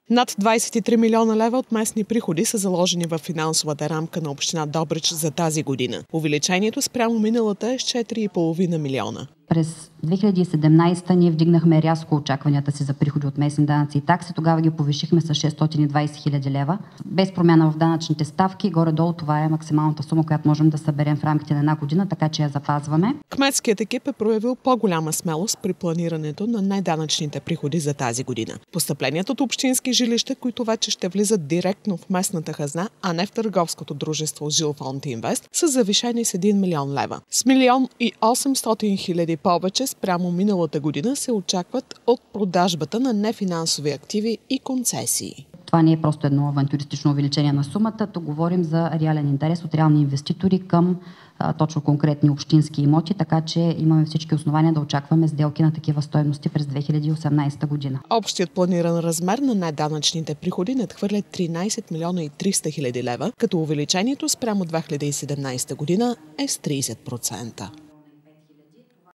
Над 23 милиона лева от местни приходи са заложени в финансовата рамка на община Добрич за тази година. Увеличението спрямо миналата е с 4,5 милиона. През 2017 ние вдигнахме рязко очакванията си за приходи от местни данъци и такси. Тогава ги повишихме с 620 хиляди лева. Без промяна в данъчните ставки, горе-долу това е максималната сума, която можем да съберем в рамките на една година, така че я запазваме. Кметският екип е проявил по-голяма смелост при планирането на неданъчните приходи за тази година. Постъпленията от общински жилища, които вече ще влизат директно в местната хазна, а не в търговското дружество Жилфонд Инвест, са завишени с 1 милион лева. С 1 800 хиляди повече спрямо миналата година се очакват от продажбата на нефинансови активи и концесии. Това не е просто едно авантюристично увеличение на сумата, то говорим за реален интерес от реални инвеститори към точно конкретни общински имоти, така че имаме всички основания да очакваме сделки на такива стойности през 2018 година. Общият планиран размер на неданъчните приходи надхвърля 13 милиона и 300 хиляди лева, като увеличението спрямо 2017 година е с 30%.